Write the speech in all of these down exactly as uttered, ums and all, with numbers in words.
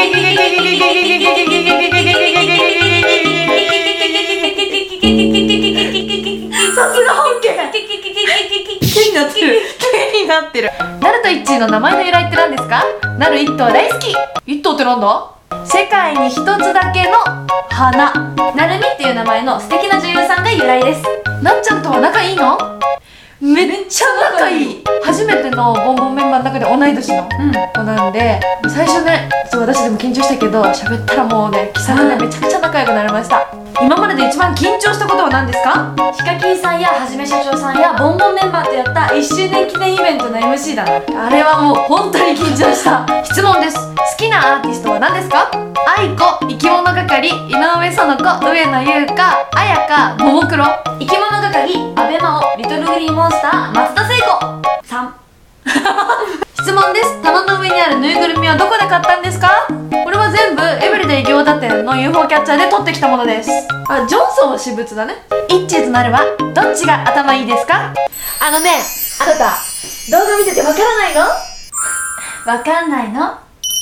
さすが本家。毛になってる。毛になってる。ナルト一の名前の由来って何ですか？ナル一頭大好き。一頭ってなんだ？世界に一つだけの花。 なるみっていう名前の素敵な女優さんが由来です。 なっちゃんとは仲いいの？めっちゃ仲いい。初めてのボンボンメンバーの中で同い年の子なんで、最初ね、そう私でも緊張したけど、喋ったらもうね、気さくでめちゃくちゃ仲良くなりました。今までで一番緊張したことは何ですか？ ヒカキンさんやはじめ社長さんやボンボンメンバーとやったいっしゅうねん記念イベントの エムシー だな。 あれはもう本当に緊張した。質問です。好きなアーティストは何ですか？あいこ、いきものがかり、井上園子、上野優香、綾香、ももクロ。 いきものがかり、阿部真央、リトルグリーンモンスター、松田聖子。さん。 質問です。棚の上にあるぬいぐるみはどこで買ったんですか？これは全部エブリデイ餃子店の ユーフォー キャッチャーで取ってきたものです。あ、ジョンソンは私物だね。イッチーとなるはどっちが頭いいですか？あのね、あなた動画見ててわからないの？ わかんないの？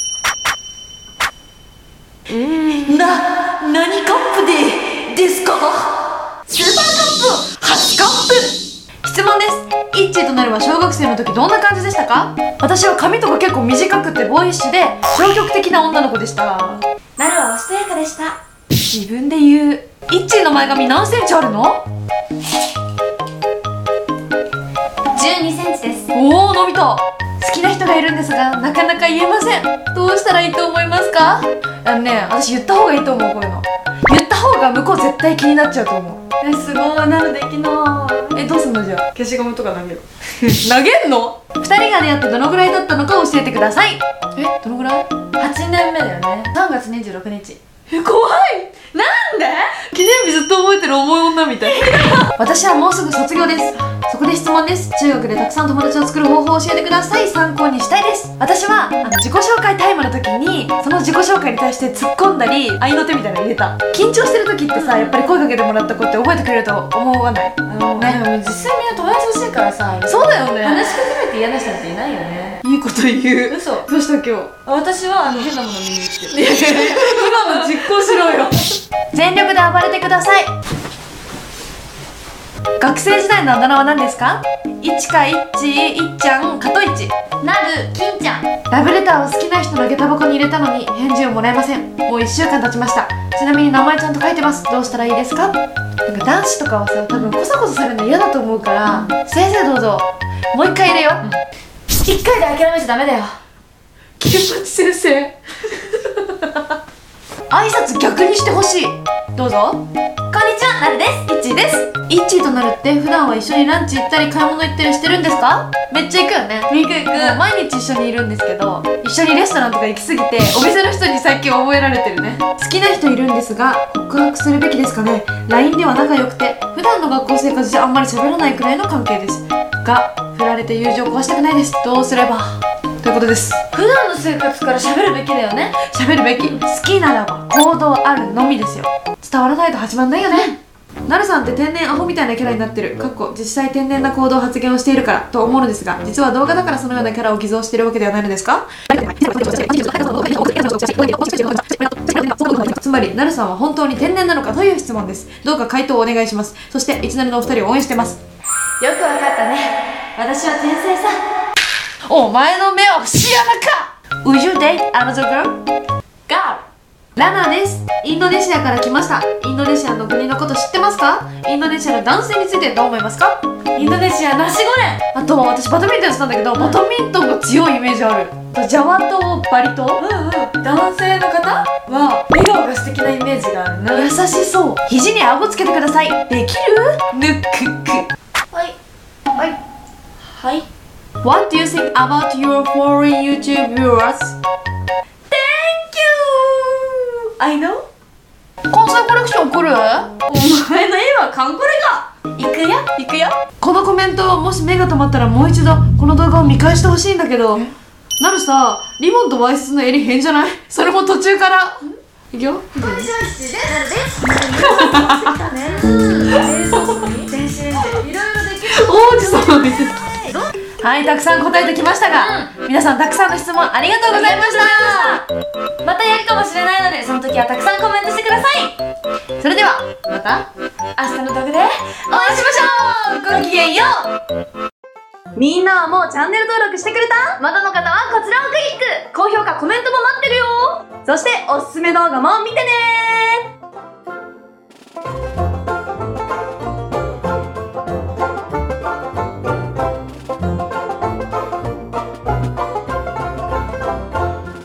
うーんな、何カップでですか？スーパーカップ、はちカップ。質問です。イッチーとなるは小学生の時どんな感じでしたか？私は髪とか結構短くてボーイッシュで消極的な女の子でした。 なるはおしとやかでした。 自分で言う。イッチーの前髪何センチあるの？ じゅうにセンチです。 おお、伸びた。好きな人がいるんですがなかなか言えません。どうしたらいいと思いますか？あのね、私言った方がいいと思う。こういうの言った方が向こう絶対気になっちゃうと思う。 え、すごい。なるできない。 え、どうすんのじゃあ。消しゴムとか投げる投げんの？ふたりが出会ってどのぐらい経ったのか教えてください。え、どのぐらい？ はちねんめだよね。さんがつにじゅうろくにち。 え、怖い。なんで？記念日ずっと覚えてる重い女みたい私はもうすぐ卒業です。そこで質問です。中学でたくさん友達を作る方法を教えてください。参考にしたいです。私はあの自己紹介タイムの時にその自己紹介に対して突っ込んだり合いの手みたいなの入れた。緊張してる時ってさ、やっぱり声かけてもらった子って覚えてくれると思わない？ あのね、でも実際みんな友達欲しいからさ。 そうだよね。 話しかけられて嫌な人なんていないよね。 いいこと言う。 嘘。 どうした今日？ 私はあの変なもの見に行ってる。 今の実行しろよ全力で暴れてください。学生時代のあだ名は何ですか？ いちかいっち、いっちゃん、かといち。 なる、きんちゃん。 ラブレターを好きな人の下駄箱に入れたのに返事をもらえません。もういっしゅうかん経ちました。ちなみに名前ちゃんと書いてます。どうしたらいいですか？なんか男子とかはさ、多分コサコサされるの嫌だと思うから、先生どうぞもう一回入れよう。 一回で諦めちゃダメだよ。 金八先生挨拶逆にしてほしい。どうぞ。 こんにちは、なるです。 いっちーです。いっちーとなるって普段は一緒にランチ行ったり買い物行ったりしてるんですか？めっちゃ行くよね。 行く行く。 毎日一緒にいるんですけど、一緒にレストランとか行きすぎてお店の人に最近覚えられてるね。好きな人いるんですが告白するべきですかね。 ライン では仲良くて普段の学校生活じゃあんまり喋らないくらいの関係ですが、振られて友情を壊したくないです。どうすればということです。 普段の生活から喋るべきだよね。 喋るべき。好きならば行動あるのみですよ。伝わらないと始まんないよね。なるさんって天然アホみたいなキャラになってる。かっこ実際天然な行動発言をしているからと思うのですが、実は動画だからそのようなキャラを偽造しているわけではないのですか？つまりなるさんは本当に天然なのかという質問です。どうか回答をお願いします。そしていちなるのお二人を応援してます。 よくわかったね。私は天才さ。 お前の目は節穴か。 Would you date another girl? Girl。 ラナです。インドネシアから来ました。インドネシアの国のこと知ってますか？インドネシアの男性についてどう思いますか？ インドネシアナシゴレン。 あと私バドミントンやってたんだけど、バドミントンが強いイメージある。ジャワ島、バリ島、 うんうん。男性の方は笑顔が素敵なイメージがあるな。 優しそう。肘に顎つけてください。できる？ぬくく。 はいはいはい。 What do you think about your foreign YouTube viewers? I know。 関西コレクション来る？ お前の絵はカンコレが。行くよ行くよ。このコメントもし目が止まったらもう一度この動画を見返してほしいんだけど、なるさ、リボンとワイシャツの襟変じゃない？それも途中からいくよ。 こんにちは、きちです。なるです。冷蔵庫に電子レンジいろいろできる。 王子様みたいな。はい、たくさん答えてきましたが、うん、皆さんたくさんの質問ありがとうございました。 またやるかもしれないので、その時はたくさんコメントしてください。それではまた明日の動画でお会いしましょう。ごきげんよう。みんなはもうチャンネル登録してくれた？まだの方はこちらをクリック。高評価、コメントも待ってるよ。そしておすすめ動画も見てね。